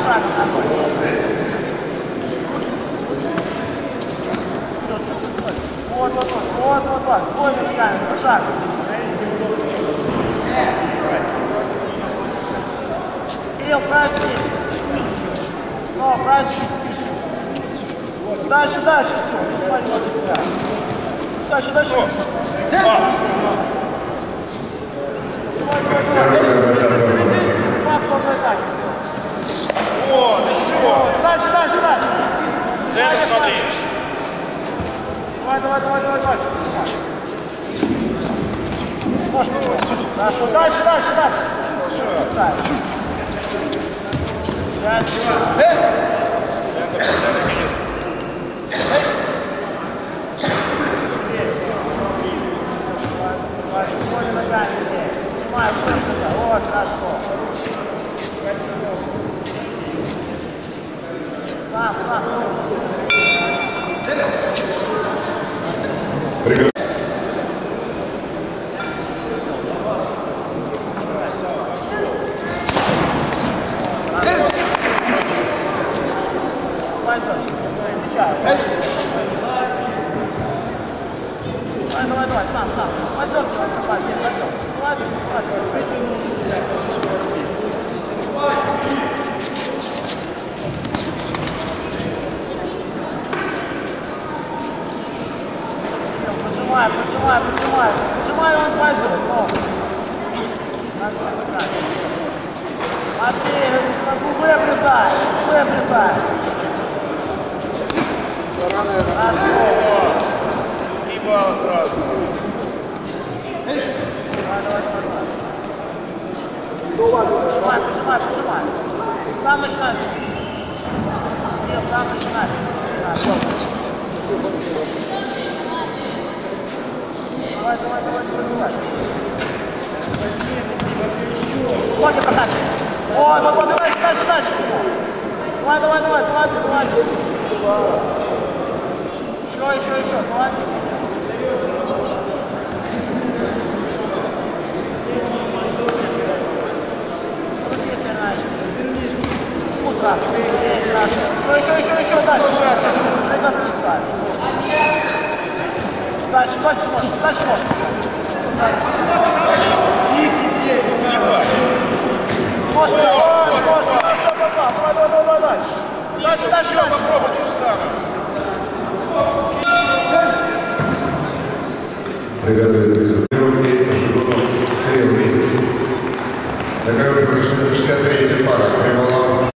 шагом такой. Вот, стой ногами, шаг. Кирилл, правильно спишь. Ну, правильно спишь. Дальше, все. Не смотри, вот дальше. Давай. О, еще. Дальше. Центр смотри. Давай. Хорошо, дальше. Пускай. Понимаю, что это. Вот, хорошо. Сам. Привет. Давай, сам. Пойдем. Поджимай, он пойдет. Надо посыграть. Смотри, губы обрезай. Хорошо. И балл сразу. Давай. Поджимай. Сам начинай. Сам начинай. Давай. Вот и покажи. Вот, давай, дальше. Давай, залазь. Еще, залазь. Смотрите, иначе. Пусто. Еще, дальше. Что-то пускай. Дальше можно. Можно. Хорошо, попал. Давай. Дальше. Попробуй то же самое. Приготовиться к суду.